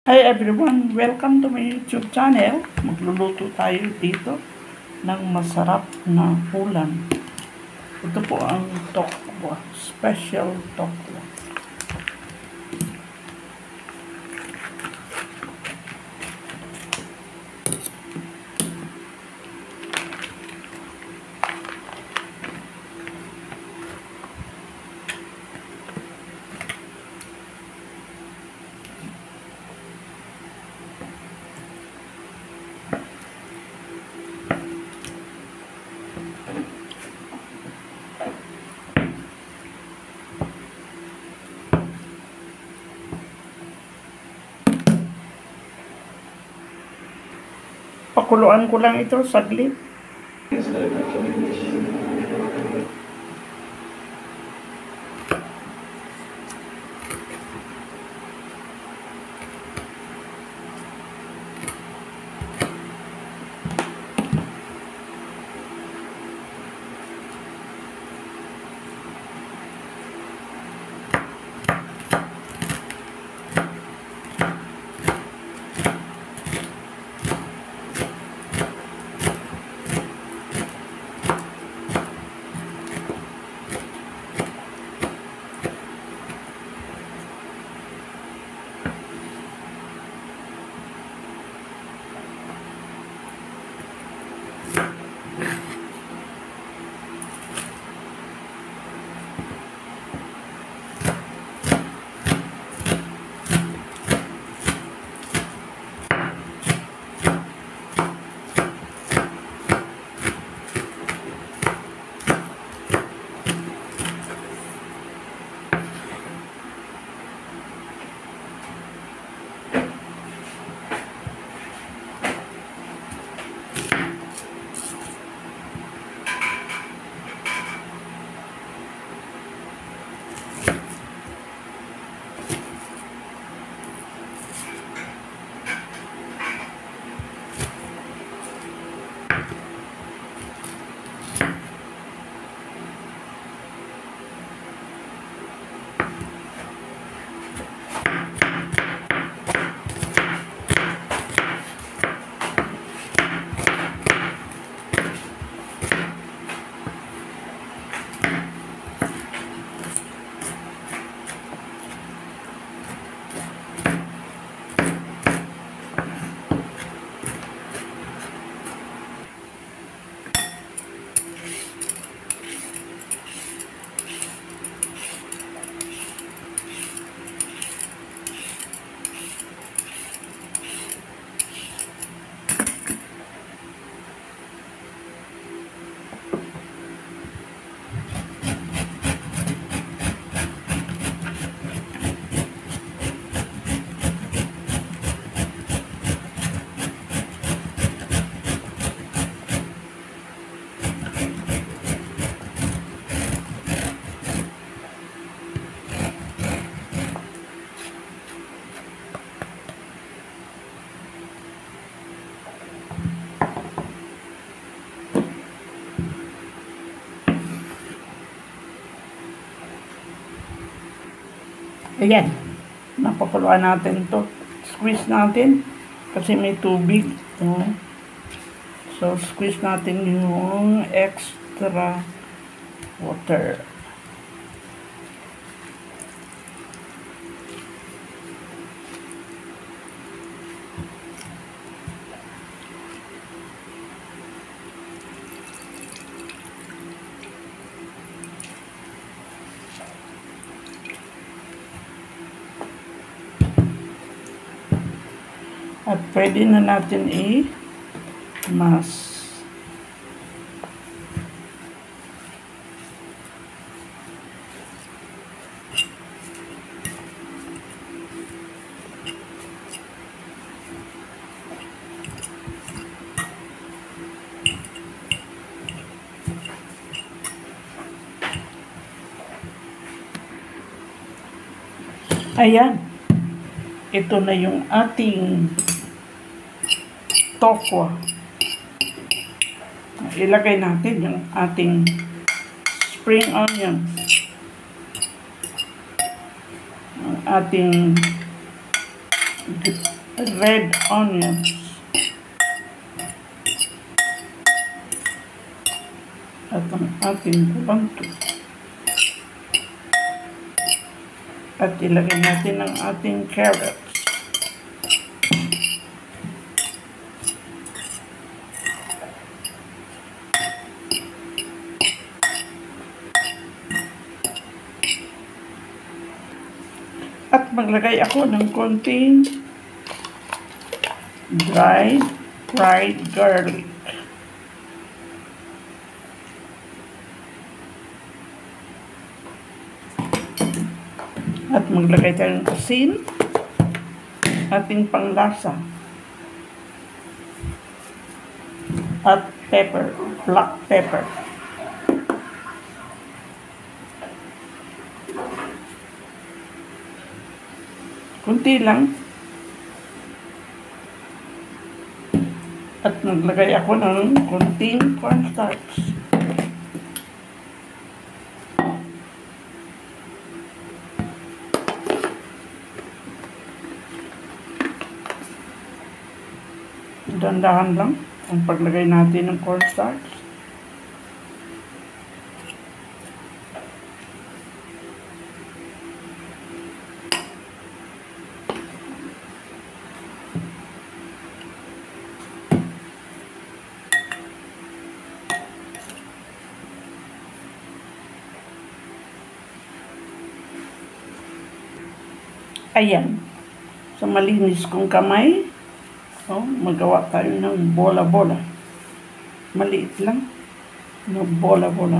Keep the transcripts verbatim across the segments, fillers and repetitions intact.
Hi everyone! Welcome to my YouTube channel. Magluluto tayo dito ng masarap na ulam. Ito po ang tokwa, special tokwa. Pakuluan ko lang ito saglit. Ayan, napakuluan natin to. Squeeze natin kasi may tubig. Oh. So, squeeze natin yung extra water. At pwede na natin i-mas. Ayan. Ito na yung ating tokwa. Ilagay natin yung ating spring onion, ang ating red onions. At ang ating kulanto. At ilagay natin ang ating carrots. At maglagay ako ng konting dried fried garlic. At maglagay tayo ng asin, ating panglasa. At pepper, black pepper. Kunti lang. At naglagay ako ng konting cornstarch. Dandahan lang ang paglagay natin ng cornstarch. Ayan, sa malinis kong kamay, oh, magawa tayo ng bola-bola. Maliit lang, na bola-bola.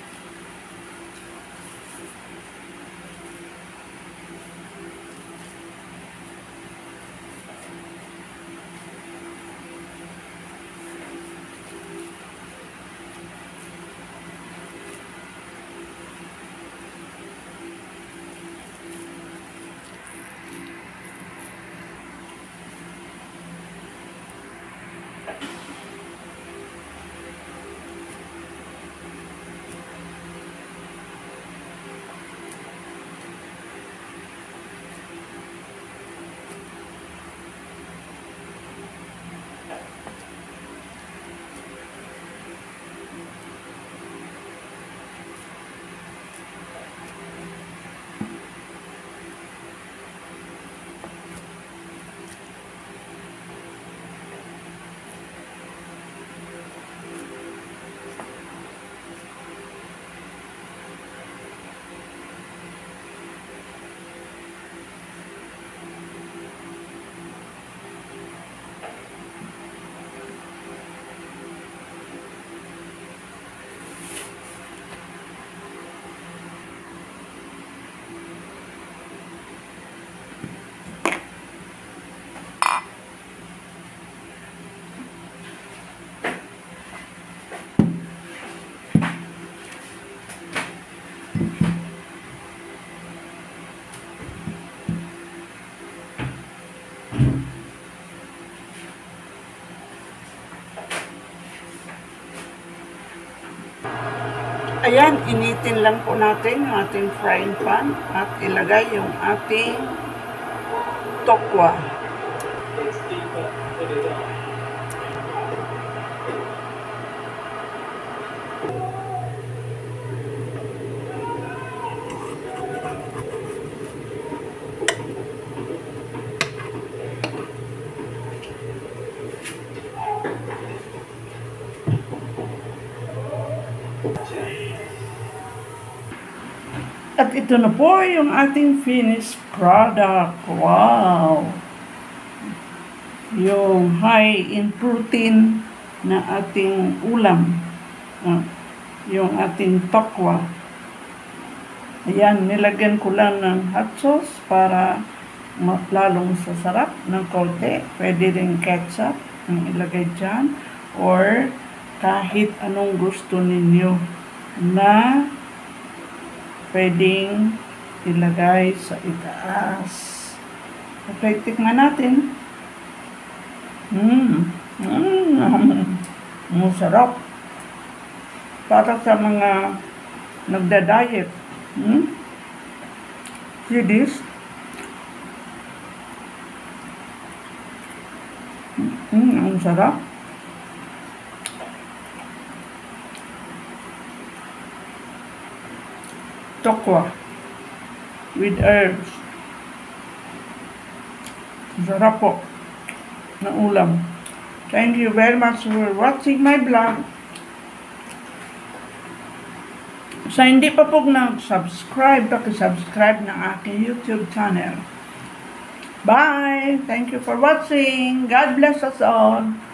Ayan, initin lang po natin yung ating frying pan at ilagay yung ating tokwa. At ito na po yung ating finished product. Wow! Yung high in protein na ating ulam. Uh, yung ating tokwa. Ayan, nilagyan ko lang ng hot sauce para lalong sasarap ng konti. Pwede rin ketchup ang ilagay dyan. Or kahit anong gusto ninyo na pwedeng ilagay sa itaas. Okay, tikman natin. Mmm. Mmm. Masarap. Para sa mga nagda-diet. Hmm? See this? Mm, ang sarap. Tokwa with herbs. Sarap po na ulam. Thank you very much for watching my vlog. Sa hindi pa po nag-subscribe, paki-subscribe ng aking YouTube channel. Bye! Thank you for watching. God bless us all.